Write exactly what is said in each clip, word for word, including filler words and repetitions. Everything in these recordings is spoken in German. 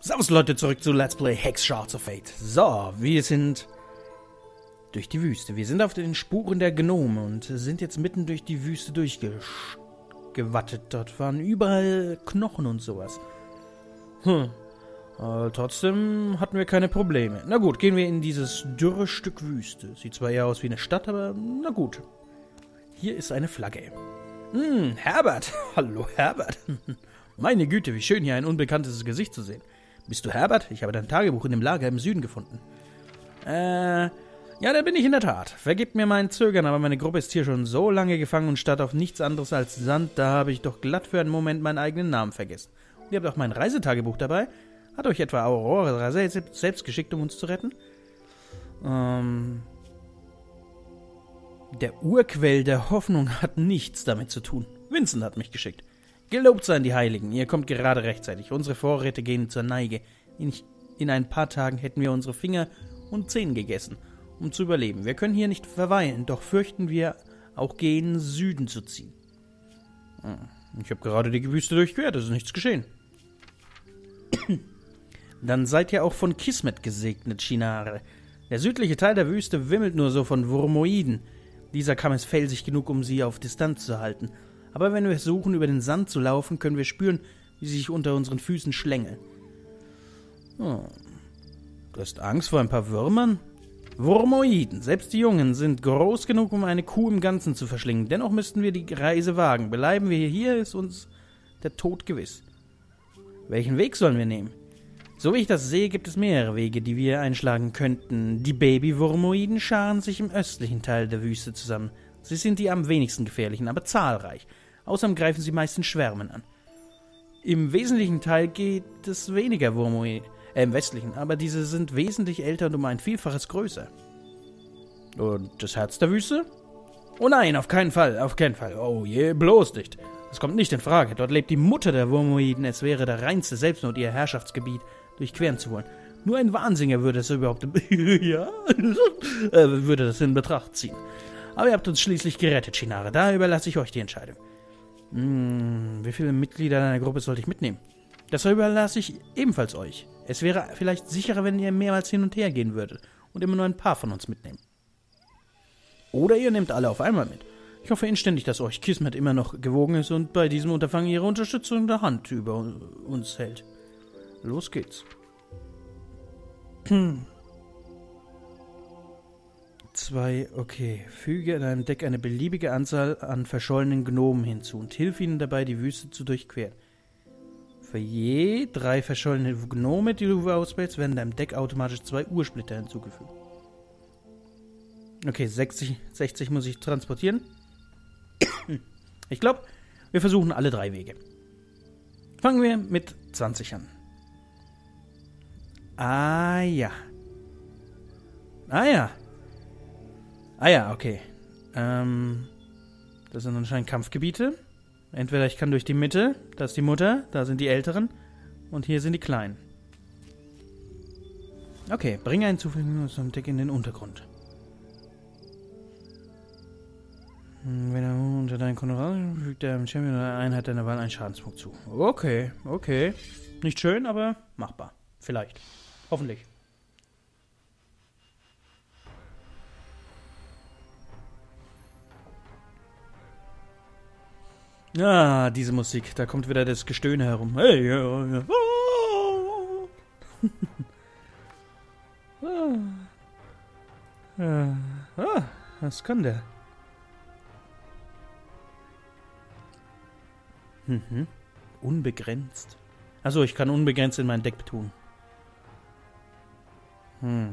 Servus Leute, zurück zu Let's Play Hex Shards of Fate. So, wir sind durch die Wüste. Wir sind auf den Spuren der Gnome und sind jetzt mitten durch die Wüste durchgewattet. Dort waren überall Knochen und sowas. Hm. Aber trotzdem hatten wir keine Probleme. Na gut, gehen wir in dieses dürre Stück Wüste. Sieht zwar eher aus wie eine Stadt, aber na gut. Hier ist eine Flagge. Hm, Herbert. Hallo Herbert. Meine Güte, wie schön hier ein unbekanntes Gesicht zu sehen. Bist du Herbert? Ich habe dein Tagebuch in dem Lager im Süden gefunden. Äh, ja, da bin ich in der Tat. Vergebt mir mein Zögern, aber meine Gruppe ist hier schon so lange gefangen und starrt auf nichts anderes als Sand, da habe ich doch glatt für einen Moment meinen eigenen Namen vergessen. Und ihr habt auch mein Reisetagebuch dabei? Hat euch etwa Aurora selbst geschickt, um uns zu retten? Ähm... Der Urquell der Hoffnung hat nichts damit zu tun. Vincent hat mich geschickt. Gelobt seien die Heiligen, ihr kommt gerade rechtzeitig. Unsere Vorräte gehen zur Neige. In, in ein paar Tagen hätten wir unsere Finger und Zehen gegessen, um zu überleben. Wir können hier nicht verweilen, doch fürchten wir auch gen Süden zu ziehen. Ich habe gerade die Wüste durchquert, es ist nichts geschehen. Dann seid ihr auch von Kismet gesegnet, Shinare. Der südliche Teil der Wüste wimmelt nur so von Wurmoiden. Dieser Kamm ist felsig genug, um sie auf Distanz zu halten. Aber wenn wir versuchen, über den Sand zu laufen, können wir spüren, wie sie sich unter unseren Füßen schlängeln. Oh. Du hast Angst vor ein paar Würmern? Wurmoiden, selbst die Jungen, sind groß genug, um eine Kuh im Ganzen zu verschlingen. Dennoch müssten wir die Reise wagen. Bleiben wir hier, ist uns der Tod gewiss. Welchen Weg sollen wir nehmen? So wie ich das sehe, gibt es mehrere Wege, die wir einschlagen könnten. Die Baby-Wurmoiden scharen sich im östlichen Teil der Wüste zusammen. Sie sind die am wenigsten gefährlichen, aber zahlreich. Außerdem greifen sie meist in Schwärmen an. Im wesentlichen Teil geht es weniger Wurmoiden, äh, im westlichen, aber diese sind wesentlich älter und um ein Vielfaches größer. Und das Herz der Wüste? Oh nein, auf keinen Fall, auf keinen Fall. Oh je, bloß nicht. Das kommt nicht in Frage. Dort lebt die Mutter der Wurmoiden. Es wäre der reinste Selbstmord, ihr Herrschaftsgebiet durchqueren zu wollen. Nur ein Wahnsinniger würde es überhaupt ja, äh, würde das in Betracht ziehen. Aber ihr habt uns schließlich gerettet, Shinare. Da überlasse ich euch die Entscheidung. Hm, wie viele Mitglieder deiner Gruppe sollte ich mitnehmen? Das überlasse ich ebenfalls euch. Es wäre vielleicht sicherer, wenn ihr mehrmals hin und her gehen würdet und immer nur ein paar von uns mitnehmen. Oder ihr nehmt alle auf einmal mit. Ich hoffe inständig, dass euch Kismet immer noch gewogen ist und bei diesem Unterfangen ihre Unterstützung der Hand über uns hält. Los geht's. Hm. Zwei, okay. Füge in deinem Deck eine beliebige Anzahl an verschollenen Gnomen hinzu und hilf ihnen dabei, die Wüste zu durchqueren. Für je drei verschollene Gnome, die du auswählst, werden deinem Deck automatisch zwei Ursplitter hinzugefügt. Okay, sechzig, sechzig muss ich transportieren. Ich glaube, wir versuchen alle drei Wege. Fangen wir mit zwanzig an. Ah ja. Ah ja. Ah ja, okay. Ähm, das sind anscheinend Kampfgebiete. Entweder ich kann durch die Mitte, da ist die Mutter, da sind die Älteren und hier sind die Kleinen. Okay, bringe einen zufälligen zum Deck in den Untergrund. Wenn er unter deinen Konto fügt der Champion oder Einheit deiner Wahl einen Schadenspunkt zu. Okay, okay. Nicht schön, aber machbar. Vielleicht. Hoffentlich. Ah, diese Musik. Da kommt wieder das Gestöhne herum. Hey, ja, ja. ah. ah, was kann der? Mhm. Unbegrenzt. Achso, ich kann unbegrenzt in mein Deck tun. Hm.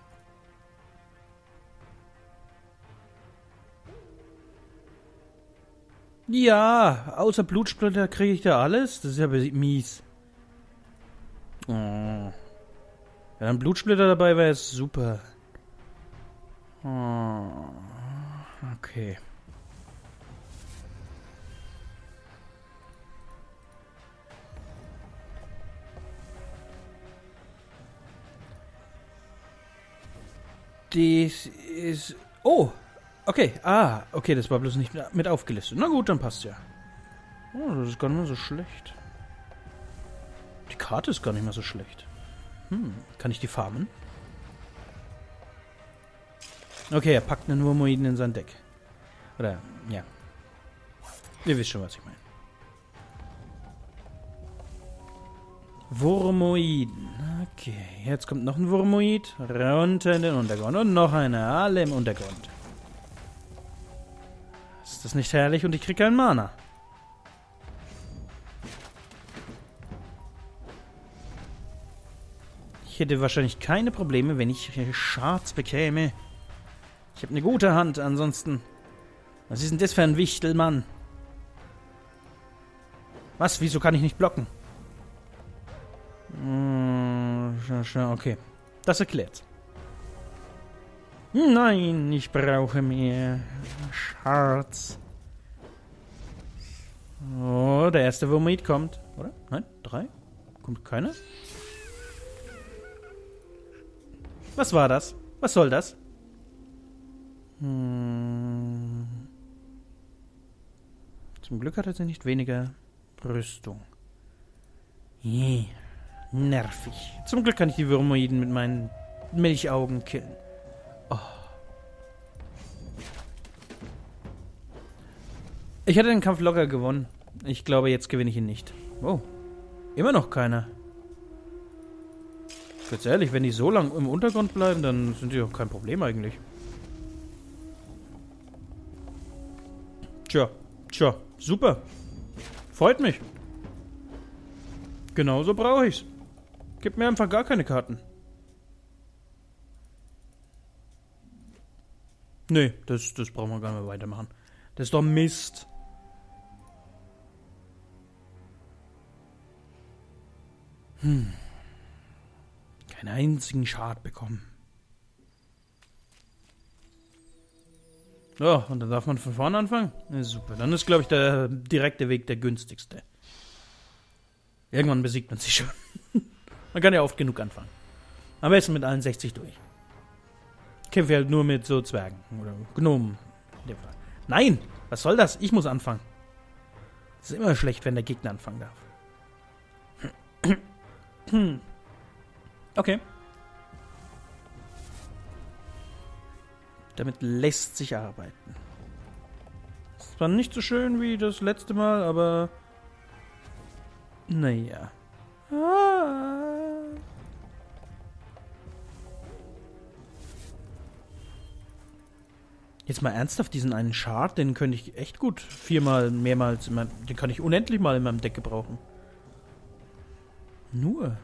Ja, außer Blutsplitter kriege ich da alles. Das ist ja mies. Oh. Wenn ein Blutsplitter dabei wäre, ist super. Oh. Okay. Das ist... Oh, okay. Ah, okay, das war bloß nicht mit aufgelistet. Na gut, dann passt ja. Oh, das ist gar nicht mehr so schlecht. Die Karte ist gar nicht mehr so schlecht. Hm, kann ich die farmen? Okay, er packt einen Wurmoiden in sein Deck. Oder, ja. Ihr wisst schon, was ich meine. Wurmoiden. Okay, jetzt kommt noch ein Wurmoid. Runter in den Untergrund. Und noch einer. Alle im Untergrund. Ist das nicht herrlich? Und ich kriege keinen Mana. Ich hätte wahrscheinlich keine Probleme, wenn ich Shards bekäme. Ich habe eine gute Hand, ansonsten... Was ist denn das für ein Wichtelmann? Was? Wieso kann ich nicht blocken? Okay. Das erklärt's. Nein, ich brauche mehr Shards. Oh, der erste Wurmoid kommt. Oder? Nein? Drei? Kommt keiner? Was war das? Was soll das? Hm. Zum Glück hat er sie nicht weniger Rüstung. Je. Nervig. Zum Glück kann ich die Wurmoiden mit meinen Milchaugen killen. Oh. Ich hatte den Kampf locker gewonnen. Ich glaube, jetzt gewinne ich ihn nicht. Oh. Immer noch keiner. Ganz ehrlich, wenn die so lang im Untergrund bleiben, dann sind die doch kein Problem eigentlich. Tja, tja, super. Freut mich. Genauso brauche ich's. Gib mir einfach gar keine Karten. Nee, das, das brauchen wir gar nicht mehr weitermachen. Das ist doch Mist. Hm. Keinen einzigen Schad bekommen. Ja, und dann darf man von vorne anfangen? Ja, super, dann ist, glaube ich, der direkte Weg der günstigste. Irgendwann besiegt man sich schon. Man kann ja oft genug anfangen. Am besten mit allen sechzig durch. Kämpfe halt nur mit so Zwergen oder Gnomen. Nein, was soll das? Ich muss anfangen. Es ist immer schlecht, wenn der Gegner anfangen darf. Okay. Damit lässt sich arbeiten. Das war nicht so schön wie das letzte Mal, aber... Naja. Ah. Jetzt mal ernsthaft, diesen einen Shard, den könnte ich echt gut viermal, mehrmals, in meinem, den kann ich unendlich mal in meinem Deck gebrauchen. Nur.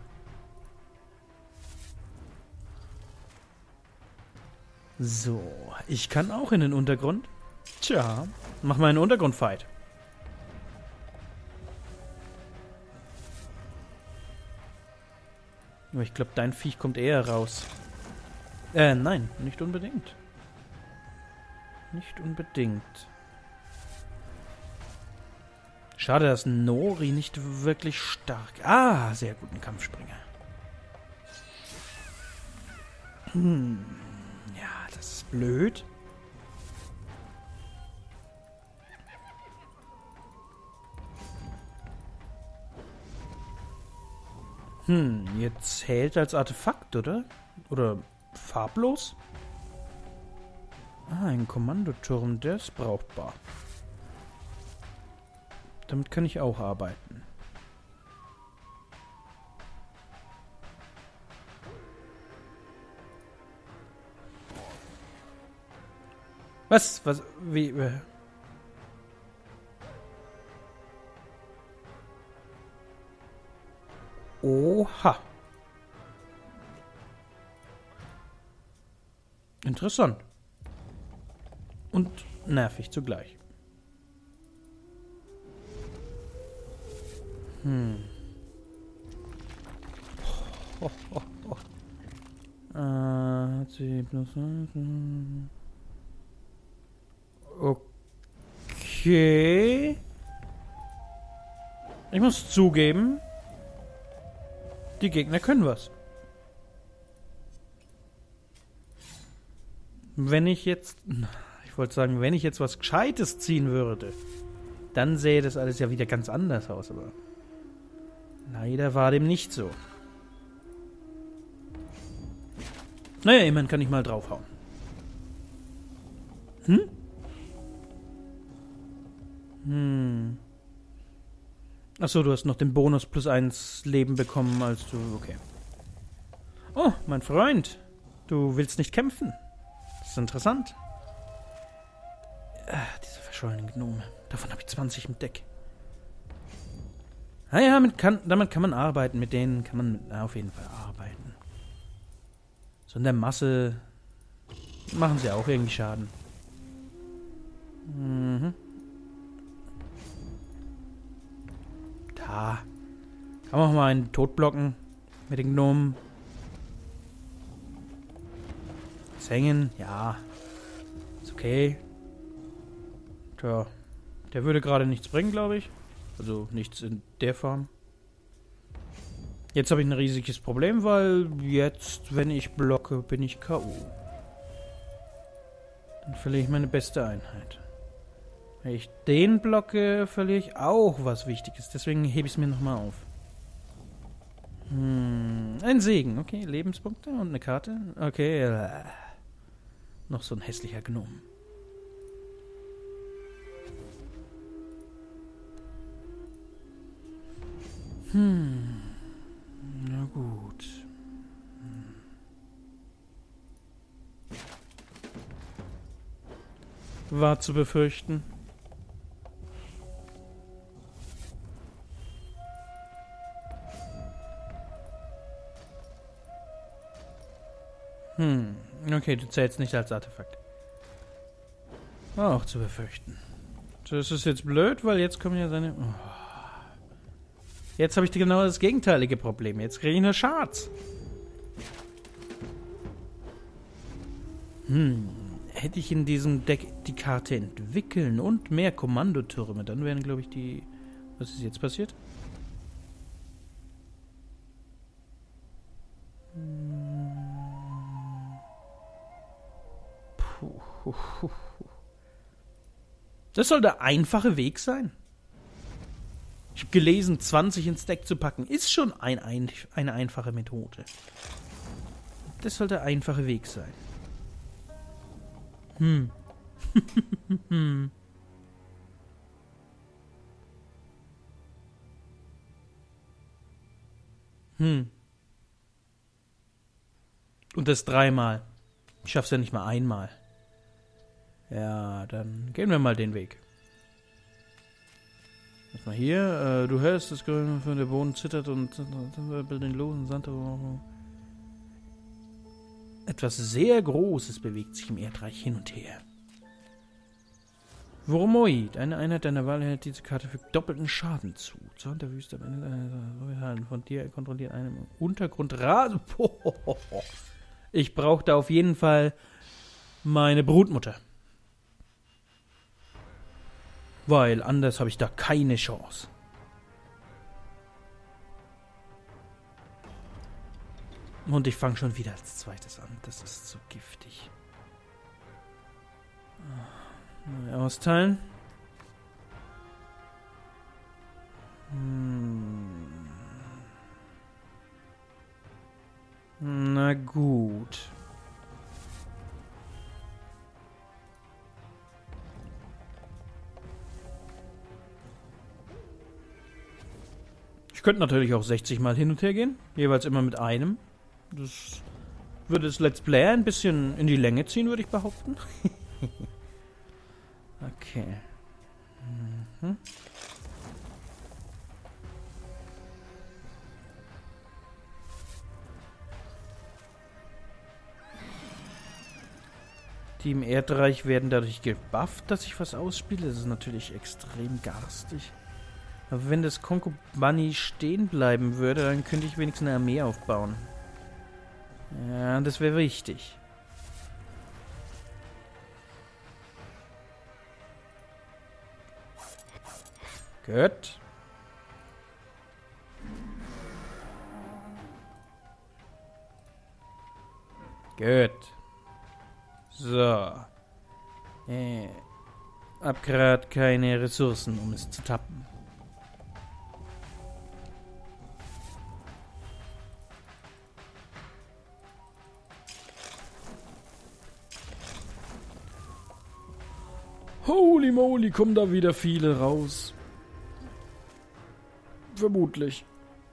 So, ich kann auch in den Untergrund. Tja, mach mal einen Untergrundfight. Aber ich glaube, dein Viech kommt eher raus. Äh, nein, nicht unbedingt. Nicht unbedingt. Schade, dass Nori nicht wirklich stark... Ah, sehr guten Kampfspringer. Hm, ja, das ist blöd. Hm, jetzt hält als Artefakt, oder? Oder farblos? Ah, ein Kommandoturm, der ist brauchbar. Damit kann ich auch arbeiten. Was? Was? Wie? Äh Oha. Interessant. Und nervig zugleich. Hm. Oh, oh, oh. Äh, C plus. Okay. Ich muss zugeben, die Gegner können was. Wenn ich jetzt... Ich wollte sagen, wenn ich jetzt was Gescheites ziehen würde, dann sähe das alles ja wieder ganz anders aus, aber... Leider war dem nicht so. Naja, immerhin kann ich mal draufhauen. Hm? Hm. Achso, du hast noch den Bonus plus eins Leben bekommen, als du... Okay. Oh, mein Freund. Du willst nicht kämpfen. Das ist interessant. Ah, diese verschollenen Gnome. Davon habe ich zwanzig im Deck. Ah ja, damit kann, damit kann man arbeiten. Mit denen kann man na, auf jeden Fall arbeiten. So in der Masse machen sie auch irgendwie Schaden. Mhm. Da. Kann man auch mal einen totblocken mit den Gnomen. Das Hängen, ja. Ist okay. Tja. Der würde gerade nichts bringen, glaube ich. Also nichts in der Form. Jetzt habe ich ein riesiges Problem, weil jetzt, wenn ich blocke, bin ich K O. Dann verliere ich meine beste Einheit. Wenn ich den blocke, verliere ich auch was Wichtiges. Deswegen hebe ich es mir nochmal auf. Hm, ein Segen. Okay, Lebenspunkte und eine Karte. Okay. Äh, noch so ein hässlicher Gnome. Hm. Na gut. Hm. War zu befürchten. Hm. Okay, du zählst nicht als Artefakt. War auch zu befürchten. Das ist jetzt blöd, weil jetzt kommen ja seine... Oh. Jetzt habe ich genau das gegenteilige Problem. Jetzt kriege ich nur Schatz. Hm. Hätte ich in diesem Deck die Karte entwickeln und mehr Kommandotürme, dann wären, glaube ich, die... Was ist jetzt passiert? Puh. Das soll der einfache Weg sein. Ich habe gelesen, zwanzig ins Deck zu packen, ist schon ein, ein, eine einfache Methode. Das soll der einfache Weg sein. Hm. hm. Hm. Und das dreimal. Ich schaff's ja nicht mal einmal. Ja, dann gehen wir mal den Weg. Erstmal hier, äh, du hörst das Grün von der Boden zittert und bildet den losen Sand. Etwas sehr Großes bewegt sich im Erdreich hin und her. Wormoid, eine Einheit deiner Wahl hält diese Karte für doppelten Schaden zu. Zorn der Wüste am Ende von dir kontrolliert einem Untergrundrasen. Ich brauche da auf jeden Fall meine Brutmutter. Weil anders habe ich da keine Chance. Und ich fange schon wieder als zweites an. Das ist so giftig. Neu austeilen. Hm. Na gut. Ich könnte natürlich auch sechzig Mal hin und her gehen. Jeweils immer mit einem. Das würde das Let's Play ein bisschen in die Länge ziehen, würde ich behaupten. Okay. Mhm. Die im Erdreich werden dadurch gebufft, dass ich was ausspiele. Das ist natürlich extrem garstig. Aber wenn das Konkobani stehen bleiben würde, dann könnte ich wenigstens eine Armee aufbauen. Ja, das wäre wichtig. Gut. Gut. So. Äh. Hab grad keine Ressourcen, um es zu tappen. Holy moly, kommen da wieder viele raus. Vermutlich.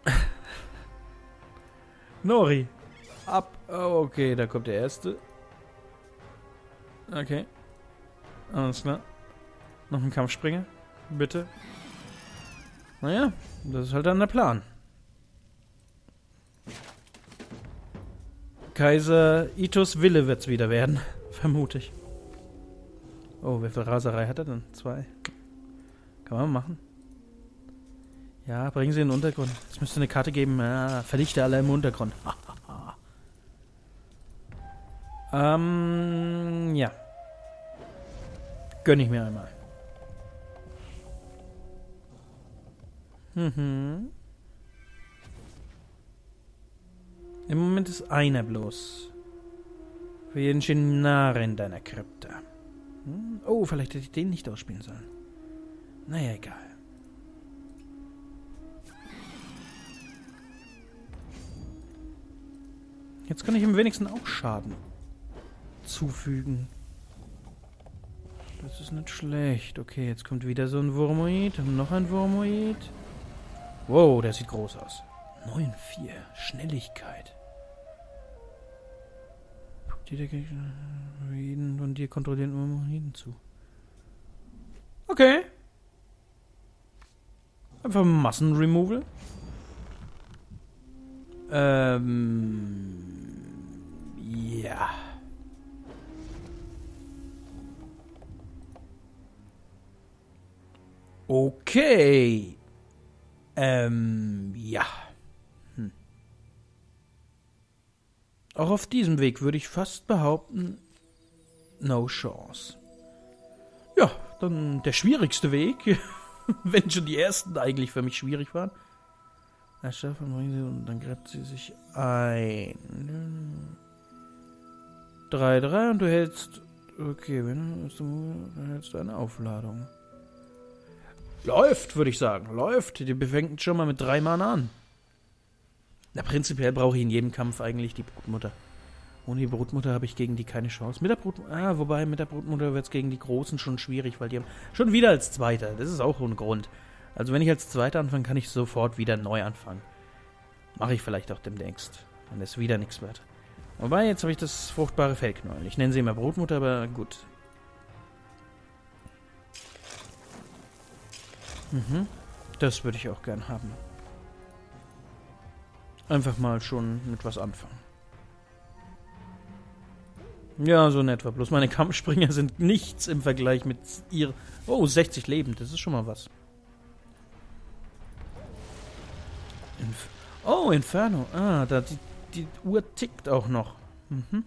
Nori. Ab. Oh, okay, da kommt der erste. Okay. Alles klar. Noch ein Kampfspringer. Bitte. Naja, das ist halt dann der Plan. Kaiser Itos Wille wird's wieder werden. Vermute ich. Oh, wie viel Raserei hat er denn? Zwei. Kann man machen. Ja, bringen Sie in den Untergrund. Es müsste eine Karte geben. Ja, verdichte alle im Untergrund. ähm, ja. Gönn ich mir einmal. Mhm. Im Moment ist einer bloß. Für jeden Shinare in deiner Krypta. Hm? Oh, vielleicht hätte ich den nicht ausspielen sollen. Naja, egal. Jetzt kann ich ihm wenigstens auch Schaden zufügen. Das ist nicht schlecht. Okay, jetzt kommt wieder so ein Wurmoid. Und noch ein Wurmoid. Wow, der sieht groß aus. neun vier. Schnelligkeit. Die Gegner und dir kontrollieren Wurmoiden zu. Okay. Einfach Massenremoval. Ähm. Ja. Okay. Ähm, ja. Hm. Auch auf diesem Weg würde ich fast behaupten, no chance. Ja, dann der schwierigste Weg, wenn schon die ersten eigentlich für mich schwierig waren. Und dann gräbt sie sich ein. drei drei und du hältst. Okay, wenn du hältst du eine Aufladung. Läuft, würde ich sagen. Läuft. Die fängt schon mal mit drei Mana an. Na, prinzipiell brauche ich in jedem Kampf eigentlich die Brutmutter. Ohne die Brutmutter habe ich gegen die keine Chance. Mit der Brutmutter, ah, wobei mit der Brutmutter wird es gegen die Großen schon schwierig, weil die haben schon wieder als Zweiter. Das ist auch ein Grund. Also wenn ich als Zweiter anfange, kann ich sofort wieder neu anfangen. Mache ich vielleicht auch demnächst, wenn es wieder nichts wird. Wobei, jetzt habe ich das fruchtbare Fellknäuel. Ich nenne sie immer Brutmutter, aber gut. Mhm. Das würde ich auch gern haben. Einfach mal schon mit was anfangen. Ja, so in etwa. Bloß meine Kampfspringer sind nichts im Vergleich mit ihr. Oh, sechzig Leben, das ist schon mal was. Inf oh, Inferno. Ah, da die, die Uhr tickt auch noch. Mhm.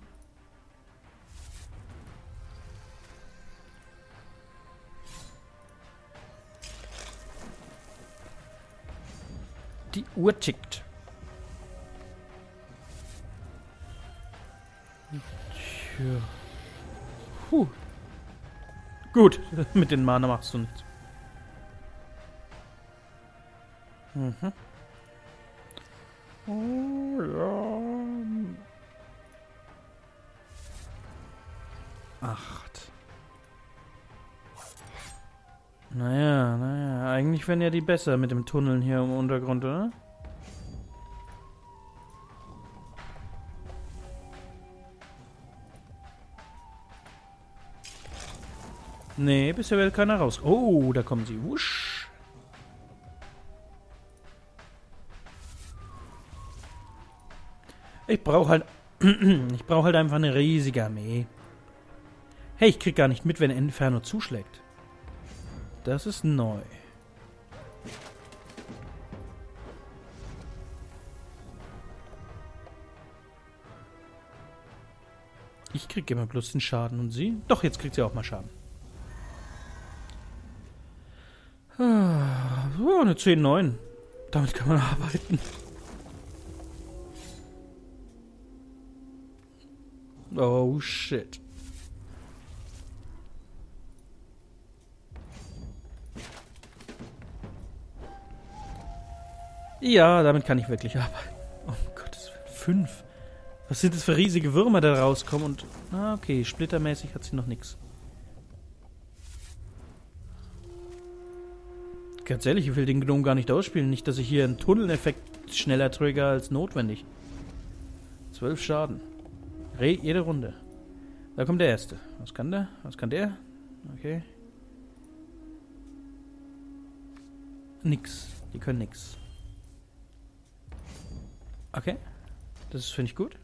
Die Uhr tickt. Tja. Puh. Gut, mit den Mana machst du nichts. Mhm. Oh ja. Acht. Naja, naja. Eigentlich wären ja die besser mit dem Tunneln hier im Untergrund, oder? Nee, bisher will keiner raus. Oh, da kommen sie. Wusch. Ich brauche halt... ich brauche halt einfach eine riesige Armee. Hey, ich krieg gar nicht mit, wenn Inferno zuschlägt. Das ist neu. Ich krieg immer bloß den Schaden und sie? Doch, jetzt kriegt sie auch mal Schaden. Ah, so, eine zehn neun. Damit kann man arbeiten. Oh, shit. Ja, damit kann ich wirklich arbeiten. Oh Gottes Willen. Fünf. Was sind das für riesige Würmer, da rauskommen? Und. Ah, okay, splittermäßig hat sie noch nichts. Ganz ehrlich, ich will den Gnome gar nicht ausspielen. Nicht, dass ich hier einen Tunneleffekt schneller trigger als notwendig. Zwölf Schaden. Re jede Runde. Da kommt der Erste. Was kann der? Was kann der? Okay. Nix. Die können nix. Okay. Das finde ich gut.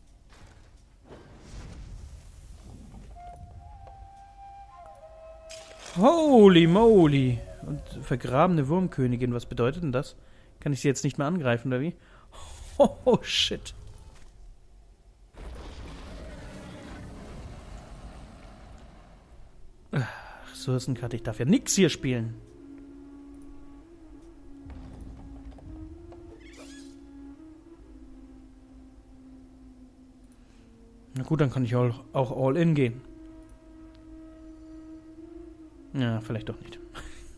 Holy moly! Und vergrabene Wurmkönigin, was bedeutet denn das? Kann ich sie jetzt nicht mehr angreifen, oder wie? Oh, shit. Ressourcenkarte, ich darf ja nix hier spielen. Na gut, dann kann ich auch, auch all in gehen. Ja, vielleicht doch nicht.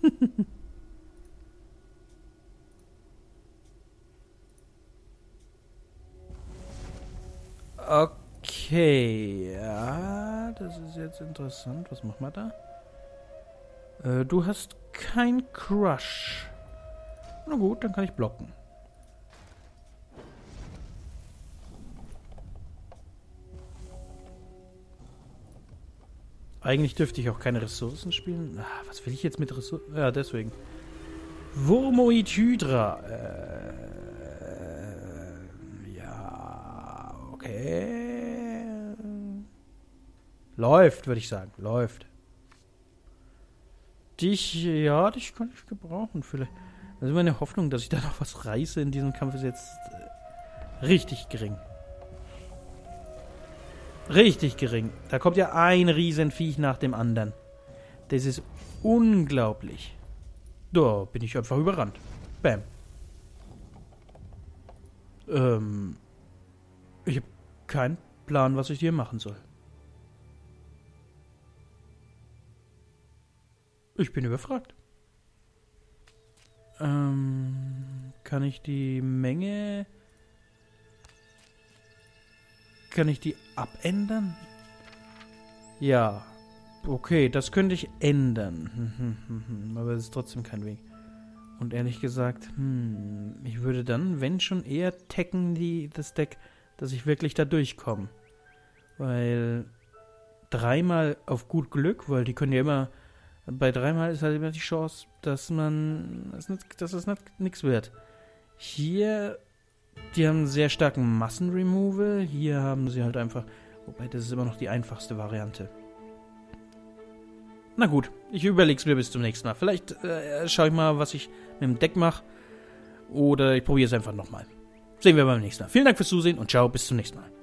Okay, ja, das ist jetzt interessant. Was machen wir da? Äh, du hast kein Crush. Na gut, dann kann ich blocken. Eigentlich dürfte ich auch keine Ressourcen spielen. Ah, was will ich jetzt mit Ressourcen? Ja, deswegen. Wurmoid Hydra. Äh, ja, okay. Läuft, würde ich sagen. Läuft. Dich, ja, dich kann ich gebrauchen. Vielleicht. Also meine Hoffnung, dass ich da noch was reiße in diesem Kampf, ist jetzt äh, richtig gering. Richtig gering. Da kommt ja ein Riesenviech nach dem anderen. Das ist unglaublich. Da bin ich einfach überrannt. Bam. Ähm. Ich habe keinen Plan, was ich hier machen soll. Ich bin überfragt. Ähm. Kann ich die Menge... Kann ich die abändern? Ja. Okay, das könnte ich ändern. Aber es ist trotzdem kein Weg. Und ehrlich gesagt, hm, ich würde dann, wenn schon, eher tacken die, das Deck, dass ich wirklich da durchkomme. Weil dreimal auf gut Glück, weil die können ja immer, bei dreimal ist halt immer die Chance, dass man, dass es nichts wird. Hier... Die haben einen sehr starken Massenremoval. Hier haben sie halt einfach... Wobei, das ist immer noch die einfachste Variante. Na gut, ich überlege es mir bis zum nächsten Mal. Vielleicht äh, schaue ich mal, was ich mit dem Deck mache. Oder ich probiere es einfach nochmal. Sehen wir beim nächsten Mal. Vielen Dank fürs Zusehen und ciao, bis zum nächsten Mal.